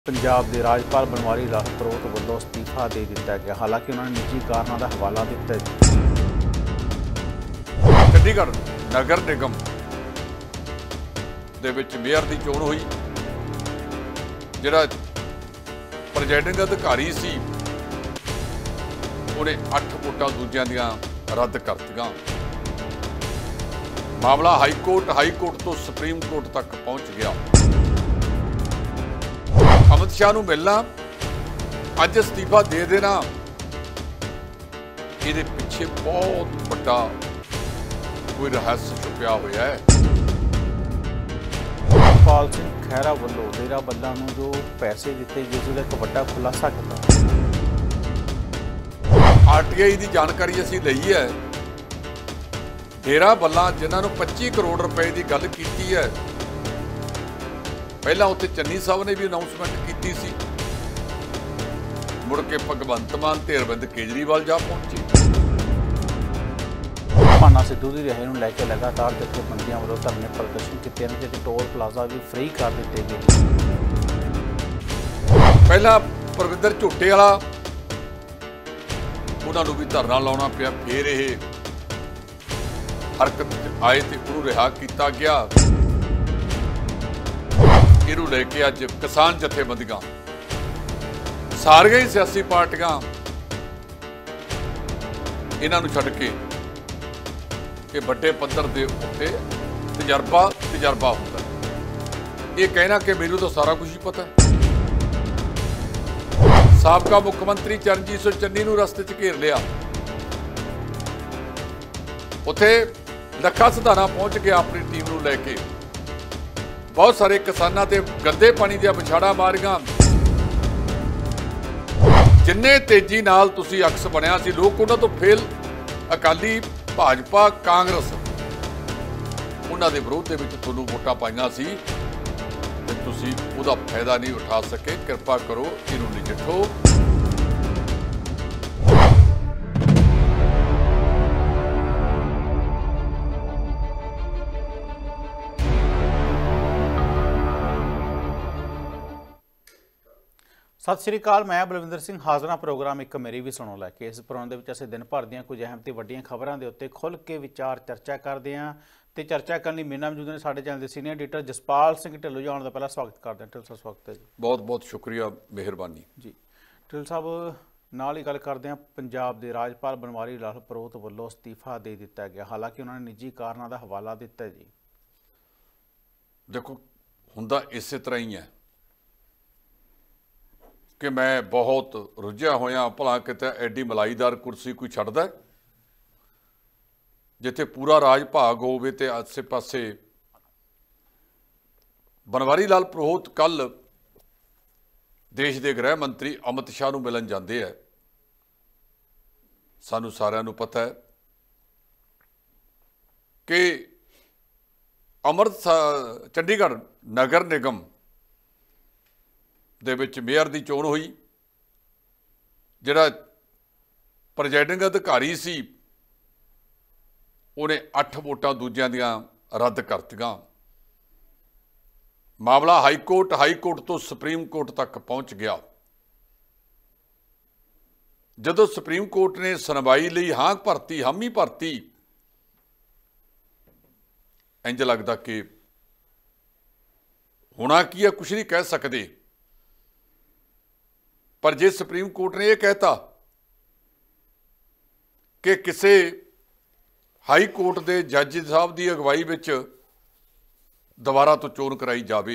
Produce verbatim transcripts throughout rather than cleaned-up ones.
पंजाब के राजपाल बनवारी लाल प्रोहित वालों अस्तीफा दे दिता गया। हालांकि उन्होंने निजी कारणों का हवाला दिता है। चंडीगढ़ नगर निगम दे विच मेयर की चोण हुई। जिहड़ा प्रेजाइडिंग अधिकारी सी उन्हें अठ वोटां दूजियां दियां रद्द कर दित्तियां। मामला हाई कोर्ट हाई कोर्ट तो सुप्रीम कोर्ट तक पहुंच गया। अमित शाह नूं मिलना, अज अस्तीफा दे देना, इहदे पिछे बहुत बड़ा कोई रहस्य छुपिया हुआ है। राजपाल सिंह खैरा वालों डेरा बल्ला नूं जो पैसे दिते गए उसका एक बड़ा खुलासा किया। आर टी आई की जानकारी असीं लई है। डेरा बल्ला जिन्हां नूं पच्ची करोड़ रुपए की गल कीती है, पहला उत्ते चन्नी साहब ने भी अनाउंसमेंट की सी, मुड़ के भगवंत मान ते अरविंद केजरीवाल जा पहुंचे। भाना सिद्धू की रिहाई नूं लैके लगातार जथेबंदियां वालों धरने प्रदर्शन किए हैं, जिहदे टोल प्लाजा भी फ्री कर दिते गए। पहला परविंदर झोटे वाला उन्हां नूं भी धरना लाउणा पिया, फिर ये हरकत आए तो उन्होंने रिहा किया गया। इनू लेके अज किसान जथेबंदियां सारियां ही सियासी पार्टियां इन्हां नूं छड्ड के कि बड़े पद्धर के उत्ते तजर्बा तजर्बा होंदा है। ये कहना कि मैनूं तो सारा कुछ ही पता है। साबका मुख्यमंत्री चरणजीत सिंह चन्नी नूं रस्ते च घेर लिया, उत्थे लखा सिधाना पहुंच गया अपनी टीम नूं लैके। बहुत सारे किसानों ते गंदे पानी दियां विछाड़ा मारियां। जिन्ने तेजी नाल तुसी अक्स बनिया सी, लोग उन्हां तो फेल अकाली भाजपा कांग्रेस उन्हां दे विरोध दे विच तुहानूं वोटां पाईआं सी ते तुसी उहदा फायदा नहीं उठा सके। किरपा करो इहनूं नजिठो। सत श्री अकाल, मैं बलविंदर सिंह हाज़र प्रोग्राम एक मेरी भी सुनो लैके। इस प्रोग्राम के असीं दिन भर दियां कुछ अहम ते वड्डियां खबरां दे उत्ते खुल के विचार चर्चा करते हैं। तो चर्चा करने मेरे नाल मौजूद ने साडे चैनल के सीनियर एडिटर जसपाल सिंह ढिल्लों जी। आउण दा पहला स्वागत करते हैं। ढिल्लों साहब स्वागत है जी। बहुत बहुत शुक्रिया, मेहरबानी जी। ढिल्लों साहब नाल ही गल करते हैं, पंजाब के राजपाल बनवारी लाल प्रोहित वालों अस्तीफा दे दिता गया। हालांकि उन्होंने निजी कारणों का हवाला दिता है जी। देखो हुंदा इस तरह ही है कि मैं बहुत रुझिया होया, भला किते एडी मलाईदार कुर्सी कोई छड्डदा जिथे पूरा राज भाग होवे ते आसे पासे। बनवारी लाल प्रोहित कल देश के गृह मंत्री अमित शाह नूं मिलन जांदे है। सानू सारिआं नूं पता है कि अमृतसर चंडीगढ़ नगर निगम दे विच मेयर की चोण हुई। जिहड़ा प्रेजाइडिंग अधिकारी सी उन्हें अठ वोटां दूजियां दियां रद्द कर दित्तियां। मामला हाई कोर्ट हाई कोर्ट तो सुप्रीम कोर्ट तक पहुंच गया। जदों सुप्रीम कोर्ट ने सुनवाई लई हां भरती हामी भरती, इंज लगदा कि होना की है कुछ नहीं कह सकते। पर जे सुप्रीम कोर्ट ने यह कहता कि किसी हाई कोर्ट के जज साहब की अगवाई विच दोबारा तो चोण कराई जाए,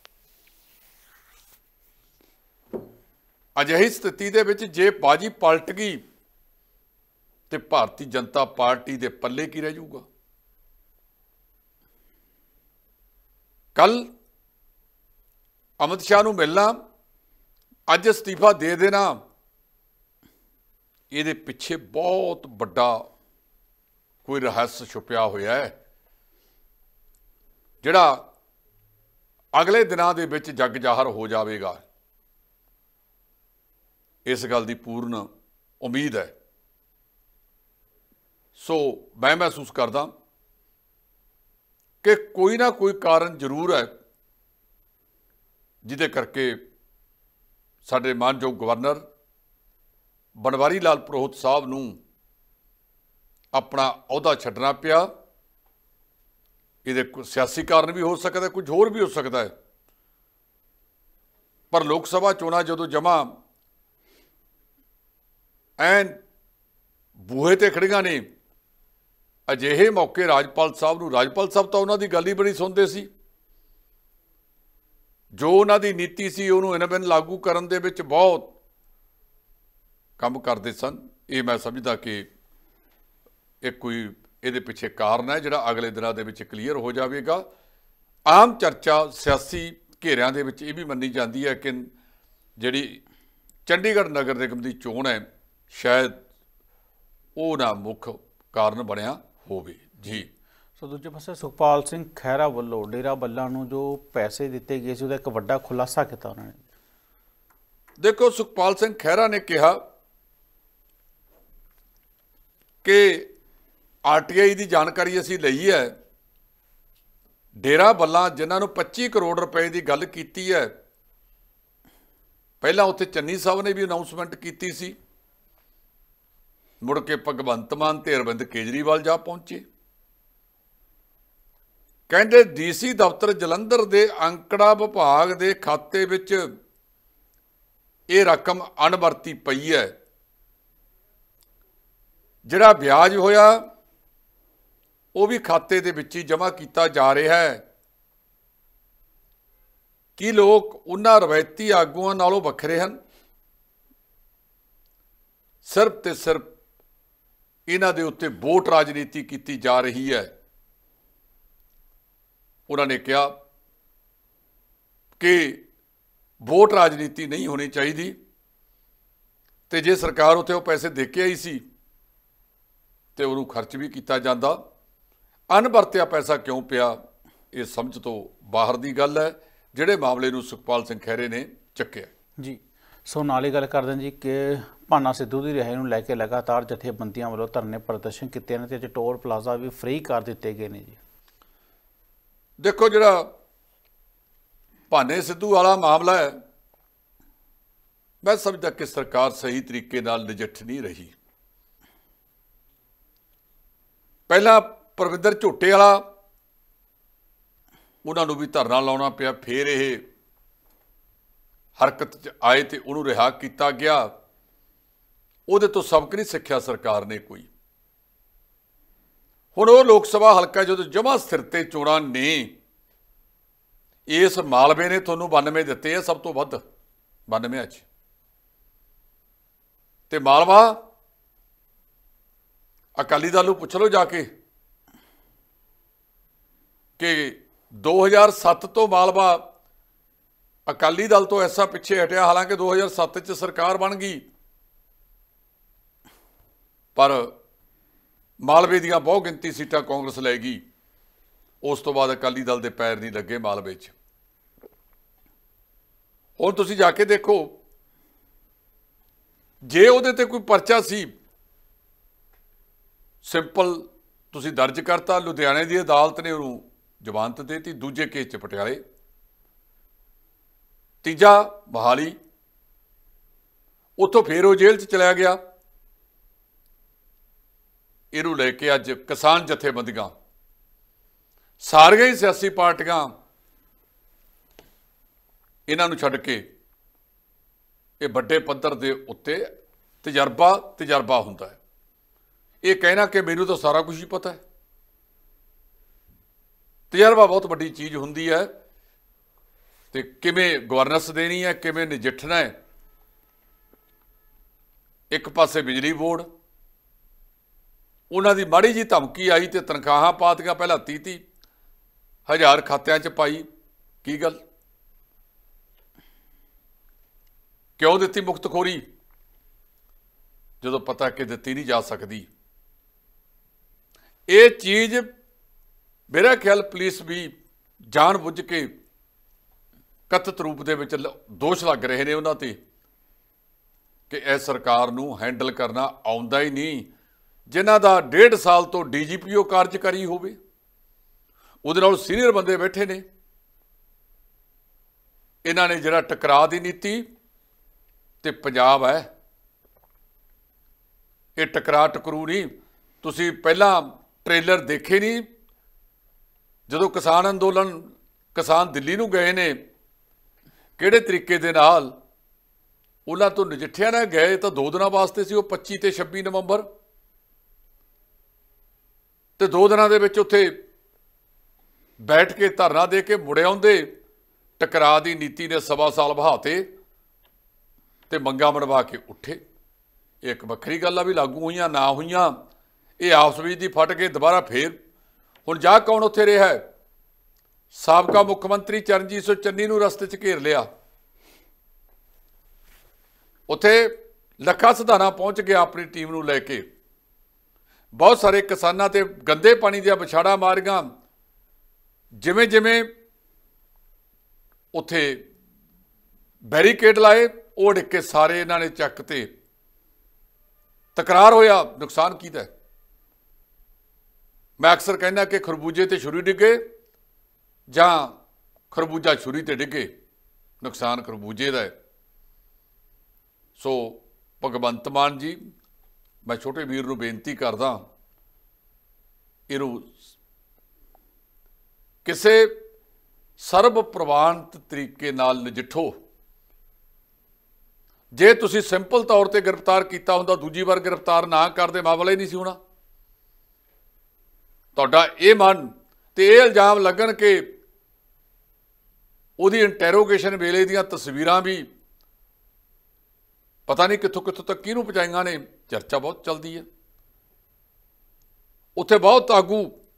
अजिही स्थिति दे विच जे बाजी पलट गई तो भारतीय जनता पार्टी के पल्ले की रह जाऊगा। कल अमित शाह नूं मिलना, अज अस्तीफा दे देना, ये पिछे बहुत बड़ा कोई रहस्य छुपिया हुआ है, जिहड़ा अगले दिनों के विच जग जाहिर हो जाएगा। इस गल की पूर्ण उम्मीद है। सो मैं महसूस करदा कि कोई ना कोई कारण जरूर है जिदे करके ਸਾਡੇ ਮਾਨਯੋਗ ਗਵਰਨਰ बनवारी लाल प्रोहित साहब नूं अपना अहुदा छड्डना पिया। इहदे कुछ सियासी कारण भी हो सकता है, कुछ होर भी हो सकता है, पर लोक सभा चोणां जदों जमा ऐन बूहे ते खड़ियां ने, अजिहे मौके राजपाल साहब नूं, राजपाल साहब तो उन्हां दी गल ही बड़ी सुनदे सी, जो उन्हां दी नीति सी उहनूं इन्हां बिन लागू करन दे विच बहुत काम करते सन। ये मैं समझदा कि एक कोई ये पिछे कारण है जिहड़ा अगले दिनों के क्लीयर हो जाएगा। आम चर्चा सियासी घेरियां दे विच ये भी मन्नी जाती है कि जिहड़ी चंडीगढ़ नगर निगम की चोण है शायद वो ना मुख कारण बनिया होवे जी। सो दूजे पासे सुखपाल सिंह खैरा वालों डेरा बल्ला नूं जो पैसे दिते गए सी, उहदा एक वड्डा खुलासा किया उन्होंने। देखो, सुखपाल सिंह खैरा ने कहा कि आर टी आई की जानकारी असीं लई है, डेरा बल्ला जिन्होंने पच्ची करोड़ रुपए की गल की है, पहला उत्थे चन्नी साहब ने भी अनाउंसमेंट की सी, मुड़ के भगवंत मान ते अरविंद केजरीवाल जा पहुंचे। कहते डी सी दफ्तर जलंधर के अंकड़ा विभाग के खाते विच ये रकम अणवरती पई है, जिहड़ा ब्याज होया वो भी खाते दे विच ही जमा किया जा रहा है। कि लोग उन्हां रवायती आगूआं नालों वखरे हन? सिर्फ ते सिर्फ इन्हां दे उत्ते वोट राजनीति की जा रही है। उन्होंने कहा कि वोट राजनीति नहीं होनी चाहिए, तो जे सरकार उत्ते वो पैसे दे के आई सी तो उन्होंने खर्च भी किया जाता, अनवरत्या पैसा क्यों पिया, ये समझ तो बाहर की गल है, जिहड़े मामले नूं सुखपाल सिंह खैरे ने चुक्या जी। सो नाल ही गल कर दें जी कि भाना सिद्धू की रिहाई नूं लैके लगातार जथेबंदियां वालों धरने प्रदर्शन किए हैं, ते टोल प्लाजा भी फ्री कर दिते गए हैं जी। देखो, जिहड़ा भाने सिद्धू वाला मामला है, मैं समझदा कि सरकार सही तरीके नाल नजिठ नहीं रही। पहला परविंदर झोटे वाला, उन्होंने भी धरना लाउणा पिया, फिर ये हरकत च आए तो उन्होंने रिहा किया गया। उहदे तो सबक नहीं सिक्ख्या सरकार ने कोई। हुण वो लोक सभा हल्का जो जमा स्थिर ते चोणां ने, इस मालवे ने तुहानूं बानवे दिते है, सब तो वध बानवे च, ते मालवा अकाली दल नूं पुछ लो जाके कि दो हज़ार सत्त तो मालवा अकाली दल तो ऐसा पिछे हटिया, हालांकि दो हज़ार सत्त च सरकार बन गई, पर मालवे दियां बहुत गिनती सीटां कांग्रेस लै गई। उस तो बाद अकाली दल के पैर नहीं लगे मालवे च। हुण तुसीं जाके देखो, जे उहदे ते कोई परचा सी सिंपल तुसीं दर्ज करता, लुधियाने की अदालत ने उन्होंने जमानत देती, दूजे केस च पटियाले, तीजा मोहाली, उत्थों फिर वो जेल च चला गया। इनू लैके अज किसान जथेबंदियां सारियां ही सियासी पार्टियां इन्हों छड्ड के ये बड़े पद्धर के उत्ते तजर्बा तजर्बा हुंदा है। ये कहना कि मैनू तो सारा कुछ ही पता है, तजर्बा बहुत बड़ी चीज़ हुंदी है। तो किवें गवर्नेंस देनी है, किवें नजिठना है। एक पासे बिजली बोर्ड, उन्हां दी माड़ी जी धमकी आई तो तनख्वाहां पातियां, पहला तीह तीह हज़ार खात्यां च पाई। की गल क्यों दिती मुख्तखोरी, जो पता कि दिती नहीं जा सकती। ये चीज़ मेरा ख्याल पुलिस भी जान बुझ के कथित रूप दे विच दोष लग रहे हैं उन्हां ते कि इस सरकार नूं हैंडल करना आउंदा ही नहीं। जिन्हां दा डेढ़ साल तो डी जी पी ओ कार्यकारी होवे, उहदे नाल सीनियर बंदे बैठे ने, इन्हां ने जिहड़ा टकराਅ दी नीति ਤੇ ਪੰਜਾਬ ਹੈ। ਇਹ ਟਕਰਾ ਟਕਰੂ नहीं। ਤੁਸੀਂ ਪਹਿਲਾਂ ट्रेलर देखे नहीं ਜਦੋਂ किसान अंदोलन किसान दिल्ली ਨੂੰ गए ने ਕਿਹੜੇ ਤਰੀਕੇ ਦੇ ਨਾਲ ਉਹਨਾਂ ਤੋਂ ਨਜਿੱਠਿਆ ਨਾ ਗਏ ਤਾਂ ਦੋ ਦਿਨਾਂ ਵਾਸਤੇ ਸੀ ਉਹ ਪੱਚੀ ਤੇ ਛੱਬੀ ਨਵੰਬਰ ਤੇ ਦੋ ਦਿਨਾਂ ਦੇ ਵਿੱਚ ਉੱਥੇ ਬੈਠ ਕੇ ਧਰਨਾ ਦੇ ਕੇ ਮੁੜ ਆਉਂਦੇ। ਟਕਰਾ ਦੀ ਨੀਤੀ ਨੇ ਸਵਾ ਸਾਲ ਬਹਾਤੇ ਤੇ ਮੰਗਾਂ ਮਨਵਾ ਕੇ ਉੱਠੇ। ਇੱਕ ਵੱਖਰੀ ਗੱਲ ਆ ਵੀ ਲਾਗੂ ਹੋਈਆਂ ਨਾ ਹੋਈਆਂ ਇਹ ਆਪਸ ਵਿੱਚ ਦੀ ਫਟ ਕੇ ਦੁਬਾਰਾ ਫੇਰ ਹੁਣ ਜਾ ਕੌਣ ਉੱਥੇ ਰਿਹਾ ਹੈ। ਸਾਬਕਾ ਮੁੱਖ ਮੰਤਰੀ ਚਰਨਜੀਤ ਸਿੰਘ ਚੰਨੀ ਨੂੰ ਰਸਤੇ 'ਚ ਘੇਰ ਲਿਆ। ਉੱਥੇ ਲੱਖਾ ਸਿਧਾਣਾ ਪਹੁੰਚ ਗਿਆ ਆਪਣੀ ਟੀਮ ਨੂੰ ਲੈ ਕੇ। ਬਹੁਤ ਸਾਰੇ ਕਿਸਾਨਾਂ ਤੇ ਗੰਦੇ ਪਾਣੀ ਦੀਆਂ ਵਿਛਾੜਾਂ ਮਾਰੀਆਂ। ਜਿਵੇਂ ਜਿਵੇਂ ਉੱਥੇ ਬੈਰੀਕੇਡ ਲਾਏ ਉਹ ਡਿੱਗ ਕੇ ਸਾਰੇ ਇਹਨਾਂ ਨੇ ਚੱਕ ਤੇ ਤਕਰਾਰ ਹੋਇਆ। ਨੁਕਸਾਨ ਕੀਤਾ। ਮੈਂ ਅਕਸਰ ਕਹਿੰਦਾ ਕਿ ਖਰਬੂਜੇ ਤੇ ਛੁਰੀ ਡਿੱਗੇ ਜਾਂ ਖਰਬੂਜਾ ਛੁਰੀ ਤੇ ਡਿੱਗੇ, ਨੁਕਸਾਨ ਖਰਬੂਜੇ ਦਾ ਹੈ। ਸੋ ਭਗਵੰਤ ਮਾਨ ਜੀ ਮੈਂ ਛੋਟੇ ਵੀਰ ਨੂੰ ਬੇਨਤੀ ਕਰਦਾ ਇਹਨੂੰ ਕਿਸੇ ਸਰਬ ਪ੍ਰਵਾਨਿਤ ਤਰੀਕੇ ਨਾਲ ਨਜਿੱਠੋ। ਜੇ ਤੁਸੀਂ ਸਿੰਪਲ ਤੌਰ ਤੇ ਗ੍ਰਿਫਤਾਰ ਕੀਤਾ ਹੁੰਦਾ ਦੂਜੀ ਵਾਰ ਗ੍ਰਿਫਤਾਰ ਨਾ ਕਰਦੇ ਮਾਮਲਾ ਹੀ ਨਹੀਂ ਸੀ ਹੋਣਾ। ਤੁਹਾਡਾ ਇਹ ਮਨ ਤੇ ਇਹ ਇਲਜ਼ਾਮ ਲੱਗਣ ਕਿ ਉਹਦੀ ਇੰਟੈਰੋਗੇਸ਼ਨ ਵੇਲੇ ਦੀਆਂ ਤਸਵੀਰਾਂ ਵੀ ਪਤਾ ਨਹੀਂ ਕਿੱਥੋਂ ਕਿੱਥੋਂ ਤੱਕ ਕਿਹਨੂੰ ਪਹੁੰਚਾਈਆਂ ਨੇ। ਚਰਚਾ ਬਹੁਤ ਚੱਲਦੀ ਹੈ। ਉੱਥੇ ਬਹੁਤ ਆਗੂ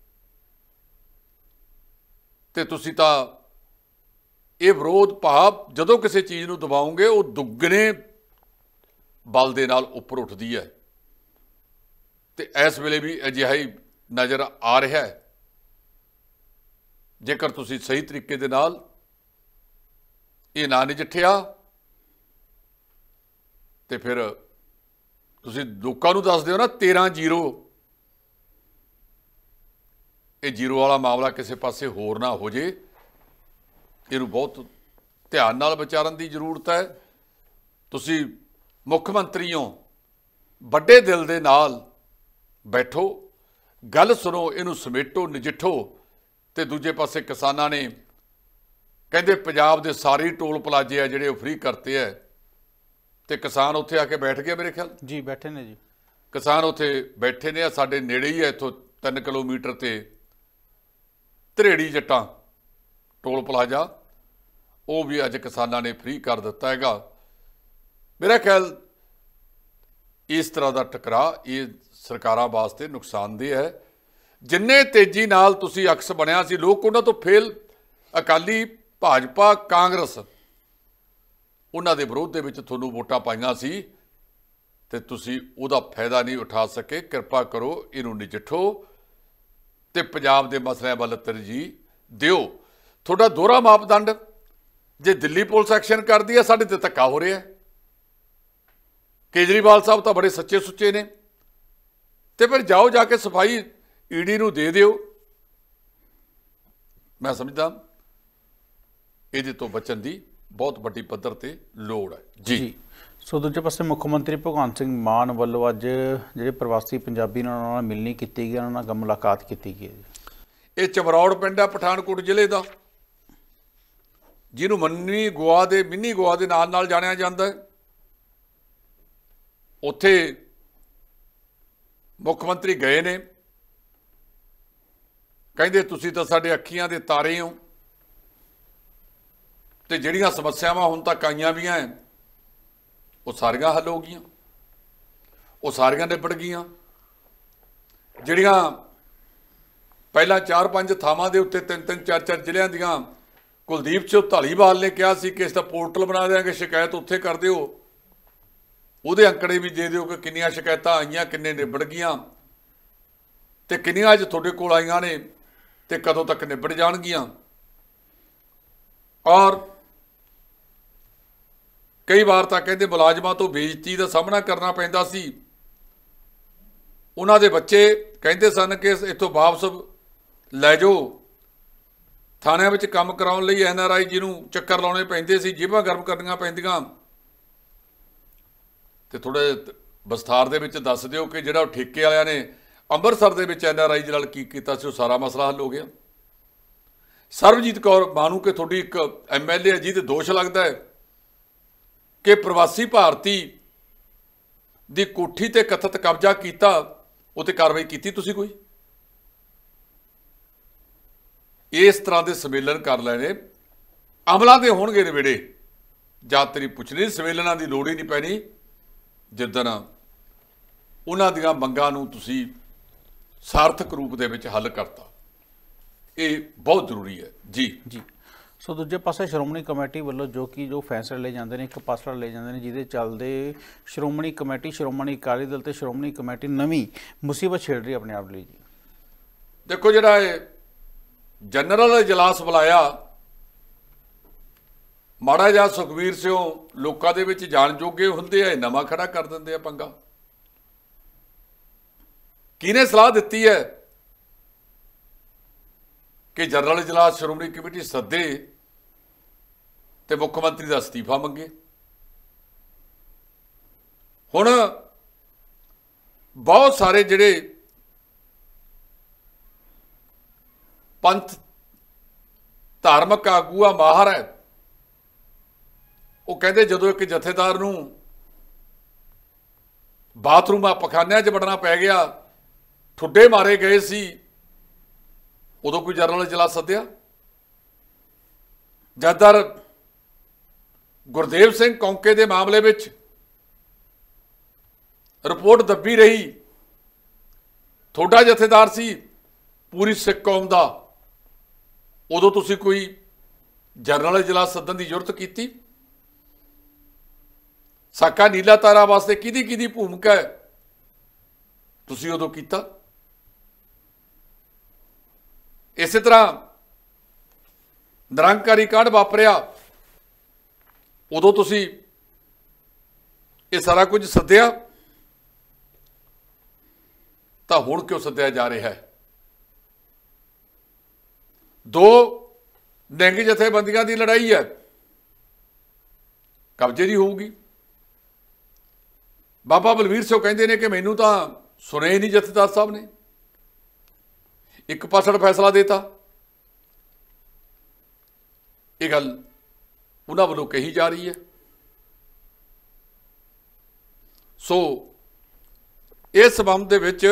ਤੇ ਤੁਸੀਂ ਤਾਂ ਇਹ ਵਿਰੋਧ ਭਾਵ ਜਦੋਂ ਕਿਸੇ ਚੀਜ਼ ਨੂੰ ਦਬਾਓਗੇ ਉਹ ਦੁੱਗਣੇ ਬਲ ਦੇ ਨਾਲ ਉੱਪਰ ਉੱਠਦੀ ਹੈ ਤੇ ਇਸ ਵੇਲੇ ਵੀ ਅਜਿਹਾ ਹੀ ਨਜ਼ਰ ਆ ਰਿਹਾ ਹੈ। ਜੇਕਰ ਤੁਸੀਂ ਸਹੀ ਤਰੀਕੇ ਦੇ ਨਾਲ ਇਹ ਨਾ ਨਜਿੱਠਿਆ ਤੇ ਫਿਰ ਤੁਸੀਂ ਲੋਕਾਂ ਨੂੰ ਦੱਸ ਦਿਓ ਨਾ ਤੇਰਾਂ ਜ਼ੀਰੋ ਇਹ ਜ਼ੀਰੋ ਵਾਲਾ ਮਾਮਲਾ ਕਿਸੇ ਪਾਸੇ ਹੋਰ ਨਾ ਹੋ ਜੇ। ਇਹਨੂੰ ਬਹੁਤ ਧਿਆਨ ਨਾਲ ਵਿਚਾਰਨ ਦੀ ਜ਼ਰੂਰਤ ਹੈ। ਤੁਸੀਂ ਮੁੱਖ ਮੰਤਰੀ ਹੋ, ਵੱਡੇ ਦਿਲ ਦੇ ਨਾਲ ਬੈਠੋ, ਗੱਲ ਸੁਣੋ, ਇਹਨੂੰ ਸਮੇਟੋ, ਨਜਿੱਠੋ। ਤੇ ਦੂਜੇ ਪਾਸੇ ਕਿਸਾਨਾਂ ਨੇ ਕਹਿੰਦੇ ਪੰਜਾਬ ਦੇ ਸਾਰੇ ਟੋਲ ਪਲਾਜੇ ਆ ਜਿਹੜੇ ਉਹ ਫ੍ਰੀ ਕਰਤੇ ਹੈ ਤੇ ਕਿਸਾਨ ਉੱਥੇ ਆ ਕੇ ਬੈਠ ਗਏ। ਮੇਰੇ ਖਿਆਲ ਜੀ ਬੈਠੇ ਨੇ ਜੀ ਕਿਸਾਨ ਉੱਥੇ ਬੈਠੇ ਨੇ। ਆ ਸਾਡੇ ਨੇੜੇ ਹੀ ਹੈ ਇੱਥੋਂ ਤਿੰਨ ਕਿਲੋਮੀਟਰ ਤੇ ਧਰੇੜੀ ਜੱਟਾਂ ਟੋਲ ਪਲਾਜ਼ਾ ਉਹ ਵੀ ਅੱਜ ਕਿਸਾਨਾਂ ਨੇ ਫ੍ਰੀ ਕਰ ਦਿੱਤਾ ਹੈਗਾ। ਮੇਰਾ ਖਿਆਲ ਇਸ ਤਰ੍ਹਾਂ ਦਾ ਟਕਰਾਅ ਇਹ ਸਰਕਾਰਾਂ ਵਾਸਤੇ ਨੁਕਸਾਨਦੇਹ ਹੈ। ਜਿੰਨੇ ਤੇਜ਼ੀ ਨਾਲ ਤੁਸੀਂ ਅਕਸ ਬਣਿਆ ਸੀ ਲੋਕ ਉਹਨਾਂ ਤੋਂ ਫੇਲ ਅਕਾਲੀ ਭਾਜਪਾ ਕਾਂਗਰਸ ਉਹਨਾਂ ਦੇ ਵਿਰੋਧ ਦੇ ਵਿੱਚ ਤੁਹਾਨੂੰ ਵੋਟਾਂ ਪਾਈਆਂ ਸੀ ਤੇ ਤੁਸੀਂ ਉਹਦਾ ਫਾਇਦਾ ਨਹੀਂ ਉਠਾ ਸਕੇ। ਕਿਰਪਾ ਕਰੋ ਇਹਨੂੰ ਨਜਿੱਠੋ ਤੇ ਪੰਜਾਬ ਦੇ ਮਸਲਿਆਂ ਵੱਲ ਤਰਜੀਹ ਦਿਓ। ਤੁਹਾਡਾ ਦੋਹਰਾ ਮਾਪਦੰਡ ਜੇ ਦਿੱਲੀ ਪੁਲਿਸ ਐਕਸ਼ਨ ਕਰਦੀ ਹੈ ਸਾਡੇ ਤੇ ਧੱਕਾ ਹੋ ਰਿਹਾ। ਕੇਜਰੀਵਾਲ ਸਾਹਿਬ ਤਾਂ ਬੜੇ ਸੱਚੇ ਸੁੱਚੇ ਨੇ ਤੇ ਫਿਰ ਜਾਓ ਜਾ ਕੇ ਸਫਾਈ ਈਡੀ ਨੂੰ ਦੇ ਦਿਓ। ਮੈਂ ਸਮਝਦਾ ਇਹਦੇ ਤੋਂ ਬਚਣ ਦੀ ਬਹੁਤ ਵੱਡੀ ਪੱਧਰ ਤੇ ਲੋੜ ਹੈ ਜੀ। ਸੋ ਦੂਜੇ ਪਾਸੇ ਮੁੱਖ ਮੰਤਰੀ ਭਗਵੰਤ ਸਿੰਘ ਮਾਨ ਵੱਲੋਂ ਅੱਜ ਜਿਹੜੇ ਪ੍ਰਵਾਸੀ ਪੰਜਾਬੀ ਨੇ ਉਹਨਾਂ ਨਾਲ ਮਿਲਣੀ ਕੀਤੀ ਗਈ, ਉਹਨਾਂ ਨਾਲ ਮੁਲਾਕਾਤ ਕੀਤੀ ਗਈ ਹੈ। ਇਹ ਚਮਰੌੜ ਪਿੰਡ ਹੈ ਪਠਾਨਕੋਟ ਜ਼ਿਲ੍ਹੇ ਦਾ, ਜਿਹਨੂੰ ਮੰਨੀ ਗੋਆ ਦੇ ਮਿੰਨੀ ਗੋਆ ਦੇ ਨਾਲ ਨਾਲ ਜਾਣਿਆ ਜਾਂਦਾ ਹੈ। ਉੱਥੇ ਮੁੱਖ ਮੰਤਰੀ ਗਏ ਨੇ, ਕਹਿੰਦੇ ਤੁਸੀਂ ਤਾਂ ਸਾਡੇ ਅੱਖੀਆਂ ਦੇ ਤਾਰੇ ਹੋ ਤੇ ਜਿਹੜੀਆਂ ਸਮੱਸਿਆਵਾਂ ਹੁਣ ਤੱਕ ਆਈਆਂ ਵੀ ਹੈ ਉਹ ਸਾਰੀਆਂ ਹੱਲ ਹੋ ਗਈਆਂ, ਉਹ ਸਾਰੀਆਂ ਨਿਬੜ ਗਈਆਂ। ਜਿਹੜੀਆਂ ਪਹਿਲਾਂ ਚਾਰ ਪੰਜ ਥਾਵਾਂ ਦੇ ਉੱਤੇ ਤਿੰਨ ਤਿੰਨ ਚਾਰ ਚਾਰ ਜ਼ਿਲ੍ਹਿਆਂ ਦੀਆਂ ਕੁਲਦੀਪ ਸਿੰਘ ਧਾਲੀਵਾਲ ਨੇ ਕਿਹਾ ਸੀ ਕਿ ਇਸ ਦਾ ਪੋਰਟਲ ਬਣਾ ਦਿਆਂਗੇ, ਸ਼ਿਕਾਇਤ ਉੱਥੇ ਕਰ ਦਿਓ, ਉਹਦੇ ਅੰਕੜੇ ਵੀ ਦੇ ਦਿਓ ਕਿ ਕਿੰਨੀਆਂ ਸ਼ਿਕਾਇਤਾਂ ਆਈਆਂ, ਕਿੰਨੇ ਨਿਬੜ ਗਈਆਂ ਤੇ ਕਿੰਨੀਆਂ ਅੱਜ ਤੁਹਾਡੇ ਕੋਲ ਆਈਆਂ ਨੇ ਤੇ ਕਦੋਂ ਤੱਕ ਨਿਬੜ ਜਾਣਗੀਆਂ। ਔਰ ਕਈ ਵਾਰ ਤਾਂ ਕਹਿੰਦੇ ਮੁਲਾਜ਼ਮਾਂ ਤੋਂ ਬੇਇੱਜ਼ਤੀ ਦਾ ਸਾਹਮਣਾ ਕਰਨਾ ਪੈਂਦਾ ਸੀ। ਉਹਨਾਂ ਦੇ ਬੱਚੇ ਕਹਿੰਦੇ ਸਨ ਕਿ ਇੱਥੋਂ ਵਾਪਸ ਲੈ ਜਾਓ। ਥਾਣਿਆਂ ਵਿੱਚ ਕੰਮ ਕਰਾਉਣ ਲਈ ਐਨ ਆਰ ਆਈ ਜਿਹਨੂੰ ਚੱਕਰ ਲਾਉਣੇ ਪੈਂਦੇ ਸੀ, ਜੇਬਾਂ ਗਰਮ ਕਰਨੀਆਂ ਪੈਂਦੀਆਂ। ਤੇ ਥੋੜਾ ਵਿਸਥਾਰ ਦੇ ਵਿੱਚ ਦੱਸ ਦਿਓ ਕਿ ਜਿਹੜਾ ਠੇਕੇ ਵਾਲਿਆਂ ਨੇ ਅੰਮ੍ਰਿਤਸਰ ਦੇ ਵਿੱਚ ਐਨ ਆਰ ਆਈ ਦੇ ਨਾਲ ਕੀ ਕੀਤਾ ਸੀ, ਉਹ ਸਾਰਾ ਮਸਲਾ ਹੱਲ ਹੋ ਗਿਆ। ਸਰਬਜੀਤ ਕੌਰ ਮਾਨੂੰ ਕਿ ਤੁਹਾਡੀ ਇੱਕ ਐਮ ਐਲ ਏ ਹੈ ਜਿਹਦੇ ਦੋਸ਼ ਲੱਗਦਾ ਹੈ ਕਿ ਪ੍ਰਵਾਸੀ ਭਾਰਤੀ ਦੀ ਕੋਠੀ ਤੇ ਕਥਿਤ ਕਬਜ਼ਾ ਕੀਤਾ, ਉਹ ਤੇ ਕਾਰਵਾਈ ਕੀਤੀ ਤੁਸੀਂ ਕੋਈ? ਇਸ ਤਰ੍ਹਾਂ ਦੇ ਸੰਮੇਲਨ ਕਰ ਲੈਣੇ ਅਮਲਾਂ ਦੇ ਹੋਣਗੇ ਨੇੜੇ, ਜਦ ਤੇਰੀ ਪੁੱਛਣੀ ਸੰਮੇਲਨਾਂ ਦੀ ਲੋੜ ਹੀ ਨਹੀਂ ਪੈਣੀ ਜਿੱਦਣ ਉਹਨਾਂ ਦੀਆਂ ਮੰਗਾਂ ਨੂੰ ਤੁਸੀਂ ਸਾਰਥਕ ਰੂਪ ਦੇ ਵਿੱਚ ਹੱਲ ਕਰਤਾ। ਇਹ ਬਹੁਤ ਜ਼ਰੂਰੀ ਹੈ ਜੀ ਜੀ। ਸੋ ਦੂਜੇ ਪਾਸੇ ਸ਼੍ਰੋਮਣੀ ਕਮੇਟੀ ਵੱਲੋਂ ਜੋ ਕਿ ਜੋ ਫੈਸਲੇ ਲਏ ਜਾਂਦੇ ਨੇ, ਇੱਕ ਪਾਸਾ ਲਏ ਜਾਂਦੇ ਨੇ ਜਿਹਦੇ ਚੱਲਦੇ ਸ਼੍ਰੋਮਣੀ ਕਮੇਟੀ, ਸ਼੍ਰੋਮਣੀ ਅਕਾਲੀ ਦਲ ਤੇ ਸ਼੍ਰੋਮਣੀ ਕਮੇਟੀ ਨਵੀਂ ਮੁਸੀਬਤ ਛੇੜ ਰਹੀ ਆਪਣੇ ਆਪ ਲਈ ਜੀ। ਦੇਖੋ ਜਿਹੜਾ ਇਹ ਜਨਰਲ ਇਜਲਾਸ ਬੁਲਾਇਆ, ਮਾੜਾ ਜਿਹਾ ਸੁਖਬੀਰ ਸਿੰਘ ਲੋਕਾਂ ਦੇ ਵਿੱਚ ਜਾਣ ਜੋਗੇ ਹੁੰਦੇ ਆ, ਨਵਾਂ ਖੜਾ ਕਰ ਦਿੰਦੇ ਆ ਪੰਗਾ। ਕਿਹਨੇ ਸਲਾਹ ਦਿੱਤੀ ਹੈ ਕਿ ਜਨਰਲ ਇਜਲਾਸ ਸ਼੍ਰੋਮਣੀ ਕਮੇਟੀ ਸੱਦੇ ਤੇ ਮੁੱਖ ਮੰਤਰੀ ਦਾ ਅਸਤੀਫਾ ਮੰਗੇ? ਹੁਣ ਬਹੁਤ ਸਾਰੇ ਜਿਹੜੇ ਪੰਥ ਧਾਰਮਿਕ ਆਗੂ ਆ, ਮਾਹਰ ਹੈ, ਉਹ ਕਹਿੰਦੇ ਜਦੋਂ ਇੱਕ ਜਥੇਦਾਰ ਨੂੰ ਬਾਥਰੂਮਾਂ ਪਖਾਨਿਆਂ 'ਚ ਵੜਨਾ ਪੈ ਗਿਆ, ਠੁੱਡੇ ਮਾਰੇ ਗਏ ਸੀ, ਉਦੋਂ ਕੋਈ ਜਨਰਲ ਇਜਲਾਸ ਸੱਦਿਆ? ਜਥੇਦਾਰ ਗੁਰਦੇਵ ਸਿੰਘ ਕੌਂਕੇ ਦੇ ਮਾਮਲੇ ਵਿੱਚ ਰਿਪੋਰਟ ਦੱਬੀ ਰਹੀ, ਤੁਹਾਡਾ ਜਥੇਦਾਰ ਸੀ ਪੂਰੀ ਸਿੱਖ ਕੌਮ ਦਾ, ਉਦੋਂ ਤੁਸੀਂ ਕੋਈ ਜਨਰਲ ਇਜਲਾਸ ਸੱਦਣ ਦੀ ਜ਼ਰੂਰਤ ਕੀਤੀ? ਸਾਕਾ ਨੀਲਾ ਤਾਰਾ ਵਾਸਤੇ ਕਿਹਦੀ ਕਿਹਦੀ ਭੂਮਿਕਾ ਹੈ, ਤੁਸੀਂ ਉਦੋਂ ਕੀਤਾ? ਇਸੇ ਤਰ੍ਹਾਂ ਨਿਰੰਕਾਰੀ ਕਾਂਡ ਵਾਪਰਿਆ, ਉਦੋਂ ਤੁਸੀਂ ਇਹ ਸਾਰਾ ਕੁਝ ਸੱਦਿਆ? ਤਾਂ ਹੁਣ ਕਿਉਂ ਸੱਦਿਆ ਜਾ ਰਿਹਾ ਹੈ? ਦੋ ਨਿਹੰਗ ਜਥੇਬੰਦੀਆਂ ਦੀ ਲੜਾਈ ਹੈ, ਕਬਜ਼ੇ ਦੀ ਹੋਊਗੀ। ਬਾਬਾ ਬਲਵੀਰ ਸਿੰਘ ਕਹਿੰਦੇ ਨੇ ਕਿ ਮੈਨੂੰ ਤਾਂ ਸੁਣਿਆ ਹੀ ਨਹੀਂ ਜਥੇਦਾਰ ਸਾਹਿਬ ਨੇ, ਇੱਕ ਪਾਸੜ ਫੈਸਲਾ ਦੇਤਾ। ਇਹ ਗੱਲ ਉਹਨਾਂ ਵੱਲੋਂ ਕਹੀ ਜਾ ਰਹੀ ਹੈ। ਸੋ ਇਸ ਸਬੰਧ ਦੇ ਵਿੱਚ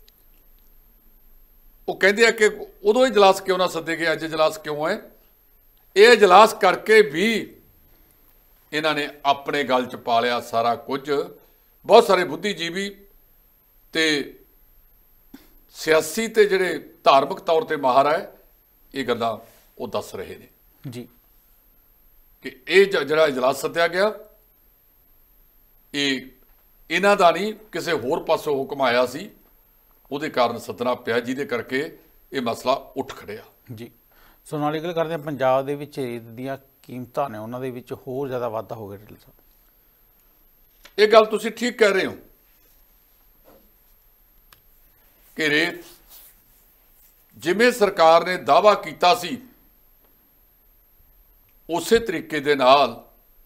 ਉਹ ਕਹਿੰਦੇ ਆ ਕਿ ਉਦੋਂ ਇਜਲਾਸ ਕਿਉਂ ਨਾ ਸੱਦੇ ਗਏ, ਅੱਜ ਇਜਲਾਸ ਕਿਉਂ ਹੈ? ਇਹ ਇਜਲਾਸ ਕਰਕੇ ਵੀ ਇਹਨਾਂ ਨੇ ਆਪਣੇ ਗਲ 'ਚ ਪਾ ਲਿਆ ਸਾਰਾ ਕੁਝ। ਬਹੁਤ ਸਾਰੇ ਬੁੱਧੀਜੀਵੀ ਤੇ ਸਿਆਸੀ ਤੇ ਜਿਹੜੇ ਧਾਰਮਿਕ ਤੌਰ ਤੇ ਮਾਹਰ ਹੈ, ਇਹ ਗੱਲਾਂ ਉਹ ਦੱਸ ਰਹੇ ਨੇ ਜੀ ਕਿ ਇਹ ਜਿਹੜਾ ਇਜਲਾਸ ਸੱਦਿਆ ਗਿਆ, ਇਹ ਇਹਨਾਂ ਦਾ ਨਹੀਂ, ਕਿਸੇ ਹੋਰ ਪਾਸੋਂ ਹੁਕਮ ਆਇਆ ਸੀ, ਉਹਦੇ ਕਾਰਨ ਸੱਦਣਾ ਪਿਆ, ਜਿਹਦੇ ਕਰਕੇ ਇਹ ਮਸਲਾ ਉੱਠ ਖੜਿਆ ਜੀ। ਸੋ ਨਾਲ ਗੱਲ ਕਰਦੇ ਹਾਂ, ਪੰਜਾਬ ਦੇ ਵਿੱਚ ਰੇਤ ਦੀਆਂ ਕੀਮਤਾਂ ਨੇ ਉਹਨਾਂ ਦੇ ਵਿੱਚ ਹੋਰ ਜ਼ਿਆਦਾ ਵਾਧਾ ਹੋ ਗਿਆ ਢਿੱਲੋਂ ਸਾਹਿਬ। ਇਹ ਗੱਲ ਤੁਸੀਂ ਠੀਕ ਕਹਿ ਰਹੇ ਹੋ ਕਿ ਰੇਤ ਜਿਵੇਂ ਸਰਕਾਰ ਨੇ ਦਾਅਵਾ ਕੀਤਾ ਸੀ, ਉਸੇ ਤਰੀਕੇ ਦੇ ਨਾਲ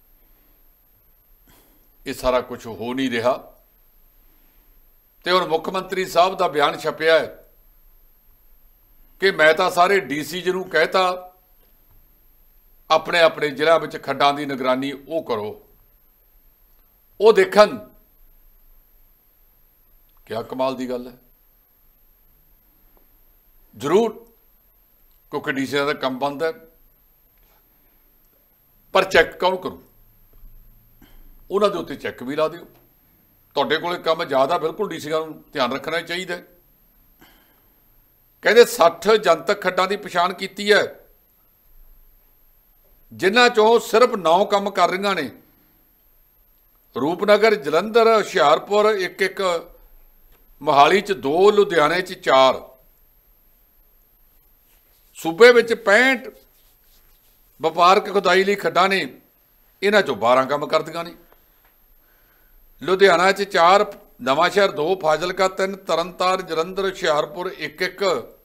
ਇਹ ਸਾਰਾ ਕੁਝ ਹੋ ਨਹੀਂ ਰਿਹਾ। ਤੇ ਹੁਣ ਮੁੱਖ ਮੰਤਰੀ ਸਾਹਿਬ ਦਾ ਬਿਆਨ ਛਪਿਆ ਹੈ ਕਿ ਮੈਂ ਤਾਂ ਸਾਰੇ ਡੀ ਸੀ ਜੀ ਨੂੰ ਕਹਿਤਾ ਆਪਣੇ ਆਪਣੇ ਜ਼ਿਲ੍ਹਾ ਵਿੱਚ ਖੱਡਾਂ ਦੀ ਨਿਗਰਾਨੀ ਉਹ ਕਰੋ, ਉਹ ਦੇਖਣ। ਕਿਆ ਕਮਾਲ ਦੀ ਗੱਲ ਹੈ। ਜ਼ਰੂਰ ਕਿਉਂਕਿ ਡੀ ਸੀ ਦਾ ਕੰਮ ਬੰਦ ਹੈ, ਪਰ ਚੈੱਕ ਕੌਣ ਕਰੂ? ਉਹਨਾਂ ਦੇ ਉੱਤੇ ਚੈੱਕ ਵੀ ਲਾ ਦਿਓ। ਤੁਹਾਡੇ ਕੋਲੇ ਕੰਮ ਜ਼ਿਆਦਾ, ਬਿਲਕੁਲ ਡੀ ਸੀ ਨੂੰ ਧਿਆਨ ਰੱਖਣਾ ਚਾਹੀਦਾ। ਕਹਿੰਦੇ ਸੱਠ ਜਨਤਕ ਖੱਡਾਂ ਦੀ ਪਛਾਣ ਕੀਤੀ ਹੈ, ਜਿਨ੍ਹਾਂ ਚੋਂ ਸਿਰਫ ਨੌ ਕੰਮ ਕਰ ਰਹੀਆਂ ਨੇ। ਰੂਪਨਗਰ, ਜਲੰਧਰ, ਹੁਸ਼ਿਆਰਪੁਰ ਇੱਕ ਇੱਕ, ਮੋਹਾਲੀ 'ਚ ਦੋ, ਲੁਧਿਆਣੇ 'ਚ ਚਾਰ। ਸੂਬੇ ਵਿੱਚ ਪੈਂਹਠ ਵਪਾਰਕ ਖੁਦਾਈ ਲਈ ਖੱਡਾਂ ਨੇ, ਇਹਨਾਂ 'ਚੋਂ ਬਾਰਾਂ ਕੰਮ ਕਰਦੀਆਂ ਨੇ। ਲੁਧਿਆਣਾ 'ਚ ਚਾਰ, ਨਵਾਂਸ਼ਹਿਰ ਦੋ, ਫਾਜ਼ਿਲਕਾ ਤਿੰਨ, ਤਰਨਤਾਰਨ, ਜਲੰਧਰ, ਹੁਸ਼ਿਆਰਪੁਰ ਇੱਕ ਇੱਕ।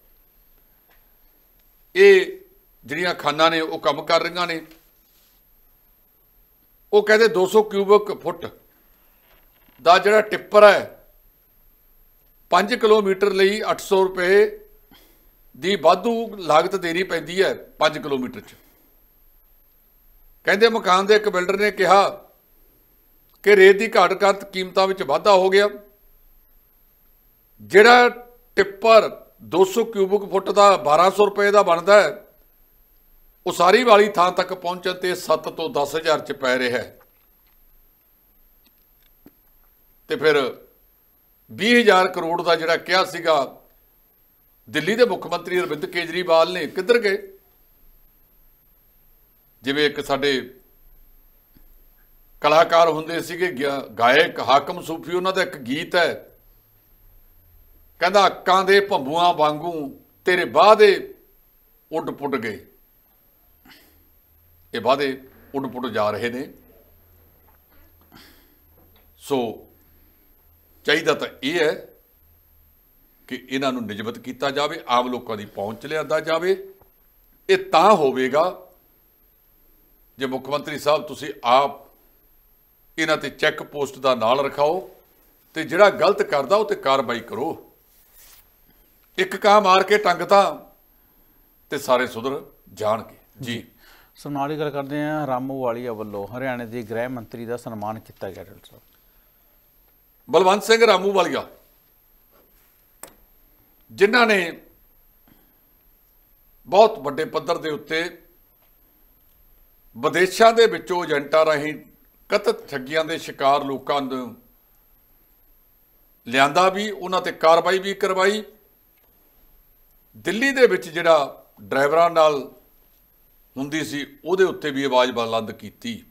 ਇਹ ਜਿਹੜੀਆਂ ਖਾਨਾਂ ਨੇ ਉਹ ਕੰਮ ਕਰ ਰਹੀਆਂ ਨੇ। ਉਹ ਕਹਿੰਦੇ ਦੋ ਸੌ ਕਿਊਬਿਕ ਫੁੱਟ ਦਾ ਜਿਹੜਾ ਟਿੱਪਰ ਹੈ ਪੰਜ ਕਿਲੋਮੀਟਰ ਲਈ ਅੱਠ ਸੌ ਰੁਪਏ ਦੀ ਵਾਧੂ ਲਾਗਤ ਦੇਣੀ ਪੈਂਦੀ ਹੈ ਪੰਜ ਕਿਲੋਮੀਟਰ 'ਚ। ਕਹਿੰਦੇ ਮਕਾਨ ਦੇ ਇੱਕ ਬਿਲਡਰ ਨੇ ਕਿਹਾ ਕਿ ਰੇਤ ਦੀ ਘਾਟ ਕਾਰਨ ਕੀਮਤਾਂ ਵਿੱਚ ਵਾਧਾ ਹੋ ਗਿਆ। ਜਿਹੜਾ ਟਿੱਪਰ ਦੋ ਸੌ ਕਿਊਬਿਕ ਫੁੱਟ ਦਾ ਬਾਰਾਂ ਸੌ ਰੁਪਏ ਦਾ ਬਣਦਾ ਹੈ, ਉਸਾਰੀ ਵਾਲੀ ਥਾਂ ਤੱਕ ਪਹੁੰਚਣ ਤੇ ਸੱਤ ਤੋਂ ਦਸ ਹਜ਼ਾਰ 'ਚ ਪੈ ਰਿਹਾ ਹੈ। ਤੇ ਫਿਰ ਵੀਹ ਹਜ਼ਾਰ ਕਰੋੜ ਦਾ ਜਿਹੜਾ ਕਿਹਾ ਸੀਗਾ ਦਿੱਲੀ ਦੇ ਮੁੱਖ ਮੰਤਰੀ ਅਰਵਿੰਦ ਕੇਜਰੀਵਾਲ ਨੇ, ਕਿੱਧਰ ਗਏ? ਜਿਵੇਂ ਇੱਕ ਸਾਡੇ ਕਲਾਕਾਰ ਹੁੰਦੇ ਸੀਗੇ ਗਾਇਕ ਹਾਕਮ ਸੂਫੀ, ਉਹਨਾਂ ਦਾ ਇੱਕ ਗੀਤ ਹੈ, ਕਹਿੰਦਾ ਅੱਕਾਂ ਦੇ ਭੰਬੂਆਂ ਵਾਂਗੂ ਤੇਰੇ ਵਾਅਦੇ ਉੱਡ ਪੁੱਟ ਗਏ। ਇਹ ਵਾਅਦੇ ਉੱਡ ਪੁੱਟ ਜਾ ਰਹੇ ਨੇ। ਸੋ ਚਾਹੀਦਾ ਤਾਂ ਇਹ ਹੈ ਕਿ ਇਹਨਾਂ ਨੂੰ ਨਿਯਮਿਤ ਕੀਤਾ ਜਾਵੇ, ਆਮ ਲੋਕਾਂ ਦੀ ਪਹੁੰਚ ਲਿਆਂਦਾ ਜਾਵੇ। ਇਹ ਤਾਂ ਹੋਵੇਗਾ ਜੇ ਮੁੱਖ ਮੰਤਰੀ ਸਾਹਿਬ ਤੁਸੀਂ ਆਪ ਇਹਨਾਂ ਤੇ ਚੈੱਕ ਪੋਸਟ ਦਾ ਨਾਲ ਰਖਾਓ ਤੇ ਜਿਹੜਾ ਗਲਤ ਕਰਦਾ ਉਹ ਤੇ ਕਾਰਵਾਈ ਕਰੋ। ਇੱਕ ਕਾਂ ਮਾਰ ਕੇ ਟੰਗਤਾ ਤੇ ਸਾਰੇ ਸੁਧਰ ਜਾਣਗੇ। ਜੀ ਸੋ ਨਾਲ ਹੀ ਗੱਲ ਕਰਦੇ ਹਾਂ, ਰਾਮੂ ਵਾਲੀਆ ਵੱਲੋਂ ਹਰਿਆਣੇ ਦੇ ਗ੍ਰਹਿ ਮੰਤਰੀ ਦਾ ਸਨਮਾਨ ਕੀਤਾ ਗਿਆ। ਡਾਕਟਰ ਸਾਹਿਬ ਬਲਵੰਤ ਸਿੰਘ ਰਾਮੂ ਵਾਲੀਆ, ਜਿਨ੍ਹਾਂ ਨੇ ਬਹੁਤ ਵੱਡੇ ਪੱਧਰ ਦੇ ਉੱਤੇ ਵਿਦੇਸ਼ਾਂ ਦੇ ਵਿੱਚੋਂ ਏਜੰਟਾਂ ਰਾਹੀਂ ਕਥਿਤ ਠੱਗੀਆਂ ਦੇ ਸ਼ਿਕਾਰ ਲੋਕਾਂ ਨੂੰ ਲਿਆਂਦਾ ਵੀ, ਉਹਨਾਂ ਤੇ ਕਾਰਵਾਈ ਵੀ ਕਰਵਾਈ। ਦਿੱਲੀ ਦੇ ਵਿੱਚ ਜਿਹੜਾ ਡਰਾਈਵਰਾਂ ਨਾਲ ਹੁੰਦੀ ਸੀ ਉਹਦੇ ਉੱਤੇ ਵੀ ਆਵਾਜ਼ ਬੁਲੰਦ ਕੀਤੀ।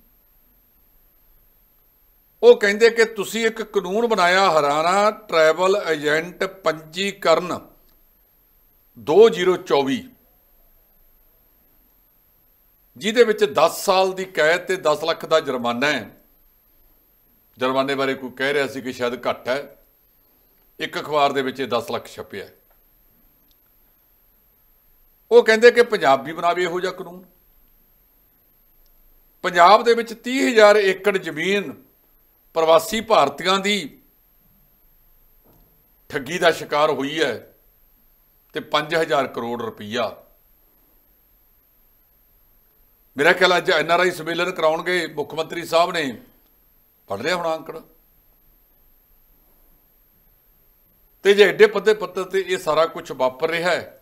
ਉਹ ਕਹਿੰਦੇ ਕਿ ਤੁਸੀਂ ਇੱਕ ਕਾਨੂੰਨ ਬਣਾਇਆ ਹਰਿਆਣਾ ਟਰੈਵਲ ਏਜੰਟ ਪੰਜੀਕਰਨ ਦੋ ਹਜ਼ਾਰ ਚੌਵੀ, ਜਿਹਦੇ ਵਿੱਚ ਦਸ ਸਾਲ ਦੀ ਕੈਦ ਤੇ ਦਸ ਲੱਖ ਦਾ ਜੁਰਮਾਨਾ ਹੈ। ਜੁਰਮਾਨੇ ਬਾਰੇ ਕੋਈ ਕਹਿ ਰਿਹਾ ਸੀ ਕਿ ਸ਼ਾਇਦ ਘੱਟ ਹੈ, ਇੱਕ ਅਖਬਾਰ ਦੇ ਵਿੱਚ ਇਹ ਦਸ ਲੱਖ ਛਪਿਆ। ਉਹ ਕਹਿੰਦੇ ਕਿ ਪੰਜਾਬ ਵੀ ਬਣਾਵੇ ਇਹੋ ਜਿਹਾ ਕਾਨੂੰਨ। ਪੰਜਾਬ ਦੇ ਵਿੱਚ ਤੀਹ ਹਜ਼ਾਰ ਏਕੜ ਜ਼ਮੀਨ ਪ੍ਰਵਾਸੀ ਭਾਰਤੀਆਂ ਦੀ ਠੱਗੀ ਦਾ ਸ਼ਿਕਾਰ ਹੋਈ ਹੈ ਤੇ ਪੰਜ ਹਜ਼ਾਰ ਕਰੋੜ ਰੁਪਈਆ। ਮੇਰਾ ਖਿਆਲ ਅੱਜ ਐਨ ਆਰ ਆਈ ਸੰਮੇਲਨ ਕਰਾਉਣਗੇ ਮੁੱਖ ਮੰਤਰੀ ਸਾਹਿਬ ਨੇ, ਪੜ੍ਹ ਲਿਆ ਹੋਣਾ ਅੰਕੜਾ। ਤੇ ਜੇ ਐਡੇ ਪੱਧਰ ਪੱਧਰ ਤੇ ਇਹ ਸਾਰਾ ਕੁਝ ਵਾਪਰ ਰਿਹਾ ਹੈ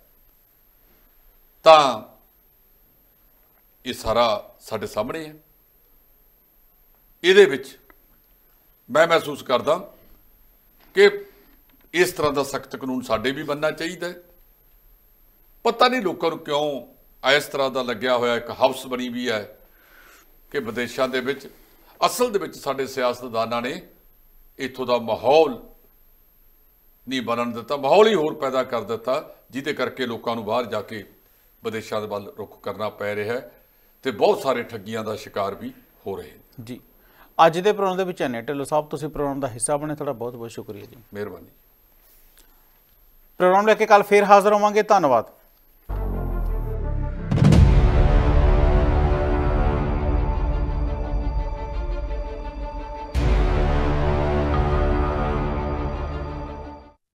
ਤਾਂ ਇਹ ਸਾਰਾ ਸਾਡੇ ਸਾਹਮਣੇ ਹੈ। ਇਹਦੇ ਵਿੱਚ ਮੈਂ ਮਹਿਸੂਸ ਕਰਦਾ ਕਿ ਇਸ ਤਰ੍ਹਾਂ ਦਾ ਸਖਤ ਕਾਨੂੰਨ ਸਾਡੇ ਵੀ ਬਣਨਾ ਚਾਹੀਦਾ ਹੈ। ਪਤਾ ਨਹੀਂ ਲੋਕਾਂ ਨੂੰ ਕਿਉਂ ਇਸ ਤਰ੍ਹਾਂ ਦਾ ਲੱਗਿਆ ਹੋਇਆ ਇੱਕ ਹਵਸ ਬਣੀ ਵੀ ਹੈ ਕਿ ਵਿਦੇਸ਼ਾਂ ਦੇ ਵਿੱਚ, ਅਸਲ ਦੇ ਵਿੱਚ ਸਾਡੇ ਸਿਆਸਤਦਾਨਾਂ ਨੇ ਇੱਥੋਂ ਦਾ ਮਾਹੌਲ ਨਹੀਂ ਬਣਨ ਦਿੱਤਾ, ਮਾਹੌਲ ਹੀ ਹੋਰ ਪੈਦਾ ਕਰ ਦਿੱਤਾ, ਜਿਹਦੇ ਕਰਕੇ ਲੋਕਾਂ ਨੂੰ ਬਾਹਰ ਜਾ ਕੇ ਵਿਦੇਸ਼ਾਂ ਦੇ ਵੱਲ ਰੁਖ ਕਰਨਾ ਪੈ ਰਿਹਾ ਹੈ ਤੇ ਬਹੁਤ ਸਾਰੇ ਠੱਗੀਆਂ ਦਾ ਸ਼ਿਕਾਰ ਵੀ ਹੋ ਰਹੇ ਨੇ। ਜੀ ਅੱਜ ਦੇ ਪ੍ਰੋਗਰਾਮ ਦੇ ਵਿੱਚ ਐਨੇ ਢਿੱਲੋਂ ਸਾਹਿਬ ਤੁਸੀਂ ਪ੍ਰੋਗਰਾਮ ਦਾ ਹਿੱਸਾ ਬਣੇ, ਤੁਹਾਡਾ ਬਹੁਤ ਬਹੁਤ ਸ਼ੁਕਰੀਆ ਜੀ। ਮਿਹਰਬਾਨੀ। ਪ੍ਰੋਗਰਾਮ ਲੈ ਕੇ ਕੱਲ ਫੇਰ ਹਾਜ਼ਰ ਹੋਵਾਂਗੇ। ਧੰਨਵਾਦ।